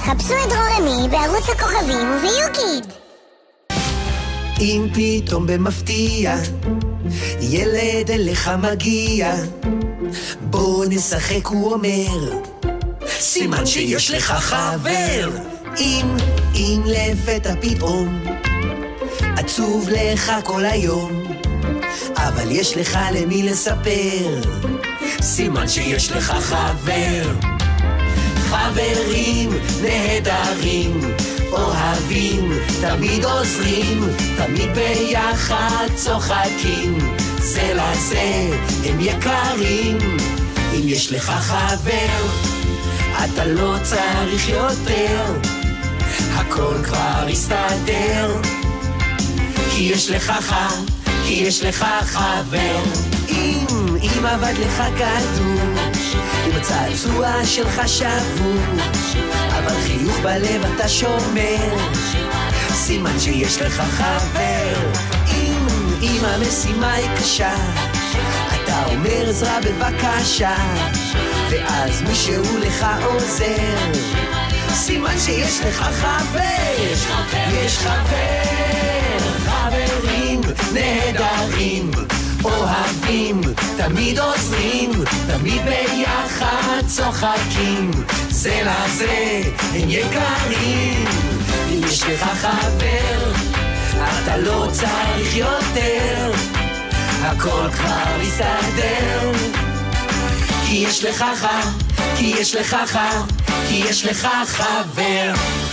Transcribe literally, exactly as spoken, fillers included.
חפשו את דרורמי בערוץ הכוכבים וביוקיד. אם פתאום במפתיע ילד אליך מגיע, בוא נשחק, הוא אומר, סימן שיש לך חבר. אם, אם לפתע פתאום עצוב לך כל היום, אבל יש לך למי לספר, סימן שיש לך חבר. חברים נהדרים, אוהבים, תמיד עוזרים, תמיד ביחד צוחקים, זה לזה הם יקרים. אם יש לך חבר, אתה לא צריך יותר, הכל כבר יסתדר, כי יש לך חבר, כי יש לך חבר. אם, אם עבד לך כדור, אם הצעצוע שלך שבור, אבל חיוך בלב אתה שומר, סימן שיש לך חבר. אם, אם המשימה היא קשה, אתה אומר עזרה בבקשה, ואז מישהו לך עוזר, סימן שיש לך חבר. יש חבר, חברים נהדרים, אוהבים, תמיד עוזרים, תמיד ביחד צוחקים, זה לזה הם יקרים. אם יש לך חבר, אתה לא צריך יותר, הכל כבר יסתדר, כי יש לך חבר, כי יש לך חבר, כי יש לך חבר.